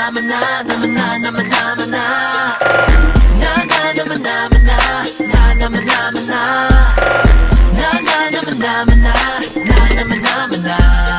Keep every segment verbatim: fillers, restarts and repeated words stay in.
Namanana, Namanana, Namanana, na na Namanana, na Namanana, na na Namanana, na Namanana.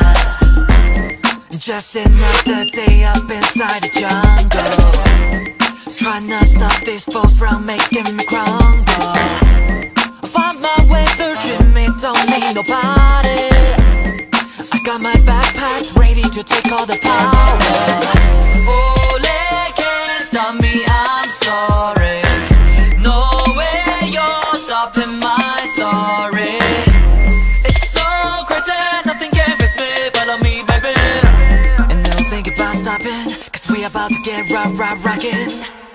Just another day up inside the jungle, trying to stop these foes from making me crumble. I find my way through Jimmy, don't need nobody. I got my backpacks ready to take all the power. Oh, they can't stop me, I'm sorry. No way you're stopping my story. It's so crazy, nothing can fix me. Follow me, baby. And don't think about stopping, cause we about to get rock, rock, rockin'.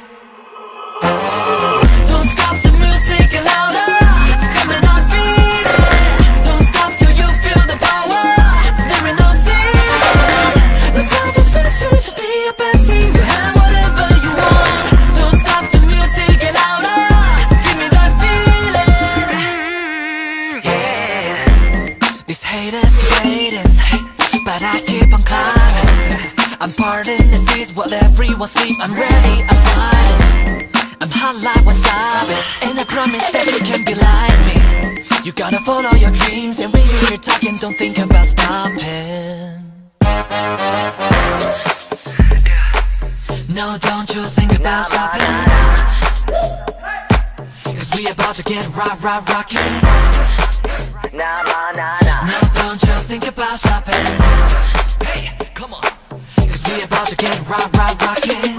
Don't stop the music and louder. But I keep on climbing. I'm parting the seas while everyone sleeps. I'm ready, I'm fighting. I'm hot like wasabi, and I promise that you can be like me. You gotta follow your dreams, and when you hear talking, don't think about stopping. No, don't you think about stopping, cause we about to get rock, rock, rockin'. No, don't you think about stopping. Hey, come on, cause we about to get rock, rock, rockin'.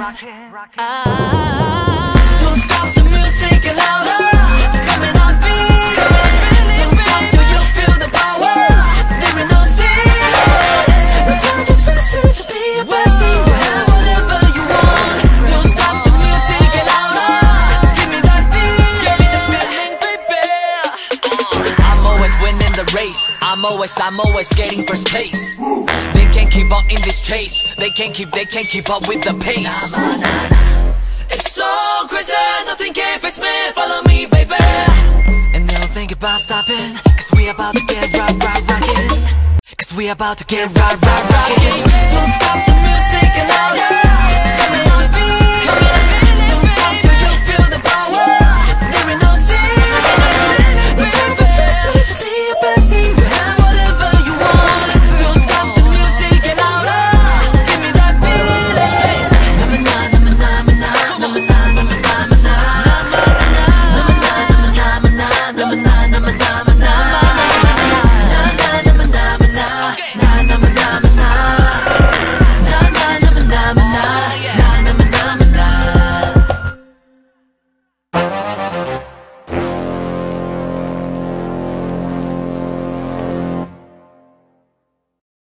Ah, don't stop the music and louder. Coming on beat. Don't stop till you feel the power. There ain't no ceiling. No time to stress it, just be your best. You have whatever you want. Don't stop the music and louder. Give me that beat. Give me the feeling, baby. I'm always winning the race. I'm always, I'm always getting first place. They can't keep up in this chase. They can't keep, they can't keep up with the pace. It's so crazy, nothing can fix me. Follow me, baby. And don't think about stopping, cause we about to get rock, rock, rockin'. Cause we about to get rock, rock, rockin'. Don't stop the music and louder.